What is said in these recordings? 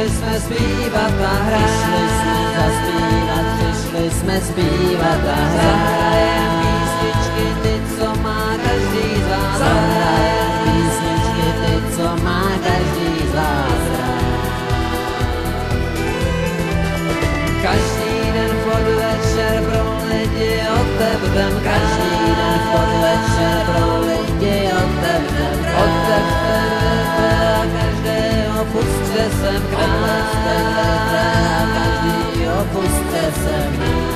Přišli jsme zpívat a hrát, přišli jsme zaspívat, přišli jsme zpívat a hrát. Zahrajem písničky ty, co má každý z vás. Zahrajem písničky ty, co má každý z vás rád. Každý den v podvečer pro lidi otevřem, každý den v podvečer pro lidi otevřem. Otevřte dveře a každého pusťte sem k nám. Otevřte dveře a každýho pusťte sem.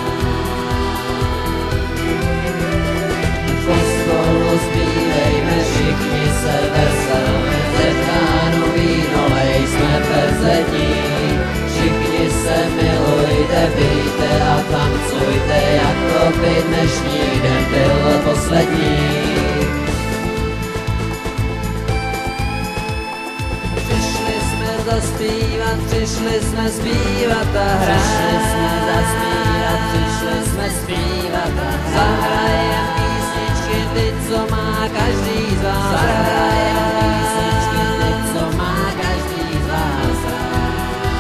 Pospolu zpívejme, všichni se veselme, ze dránu víno lejsme bezední. Všichni se milujte, pijte a tancujte, jako by dnešní den byl poslední. Přišli jsme zaspívat, přišli jsme zpívat a hrát. Přišli jsme zaspívat, přišli jsme zpívat a hrát. Zahrajem písničky ty, co má každý z vás. Zahrajem písničky ty, co má každý z vás rád.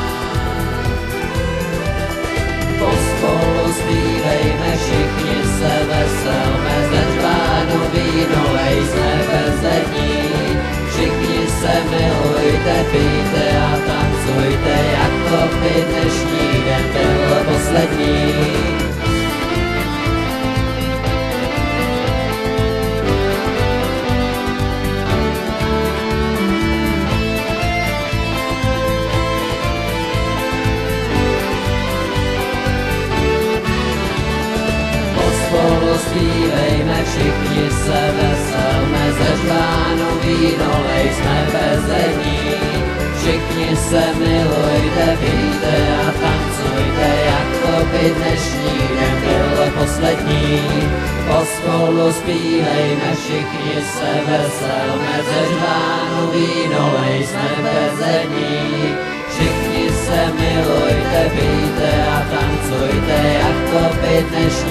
Pospolu zpívejme, všichni se veselme, ze žvánu víno lejsme bezední. Všichni se milujte, pijte a tancujte, jako by dnešní den byl poslední. Spolu zpívejme, všichni se veselme, ze žvánu víno lejsme bezední. Všichni se milujte, pijte a tancujte, jako by dnešní den byl poslední. Pospolu zpívejme, všichni se veselme, ze žvánu víno lejsme bezední. Všichni se milujte, pijte a tancujte, jako by dnešní